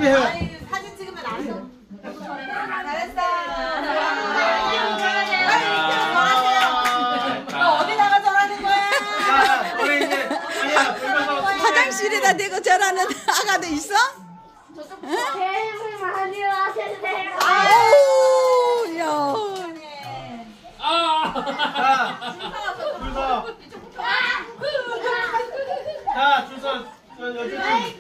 준비해. 사진 찍으면 안 해. 잘했어. 너 어디다가 저러는 거야? 우리 이제 화장실에다 대고 절하는 아가도 있어? 새해 복 많이 받으세요. 아우, 야. 자, 줄 서. 여기.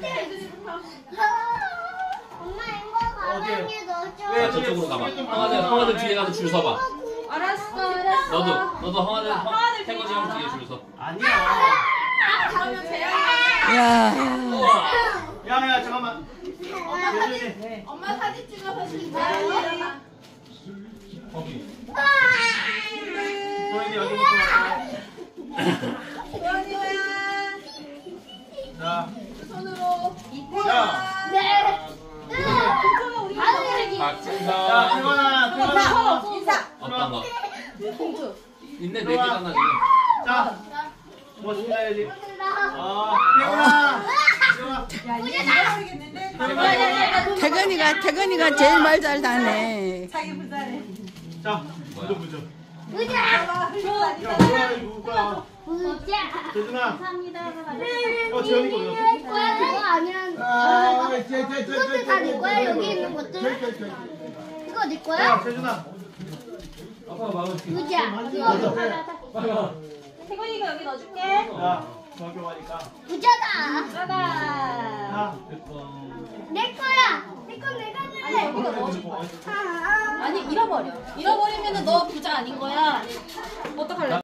엄마 이거 가방에 넣어줘. 왜 저쪽으로 가봐. 형아들 뒤에 가서 줄 서봐. 알았어. 너도 형아들 태권이 형 뒤에 줄 서. 아니야. 그러면 재현이. 야. 야, 잠깐만. 예준이. 엄마 사진 찍어서 줄게요. 거기. 도현이 여기 놓고 왔어. 재현이야. 자, 손으로. 야. 네. 자, 박진서. 태권아. 인사. 어떤 거? 공주. 있네 4개잖아 지금. 자, 뭐 준비해야지. 태권아. 태건이가 제일 말 잘 다네. 자기 부자래. 자, 부져. 부자. 야, 뭐야 이거 누구야? 부자. 재준아. 감사합니다. 재현이 거 내 거야 그거 아니야. 이것도 다 내 거야 여기 있는 것들. 이거 내 야, 거야? 재준아. 아빠 마음. 부자. 태권이가 여기 넣어줄게. 야, 중학교 가니까. 부자다. 짜잔. 야, 내 거야. 내 건 내가 아니 내. 여기다 넣어줄 거야. 아니 잃어버려. 잃어버리면은 너 부자 아닌 거야. 어떡할래?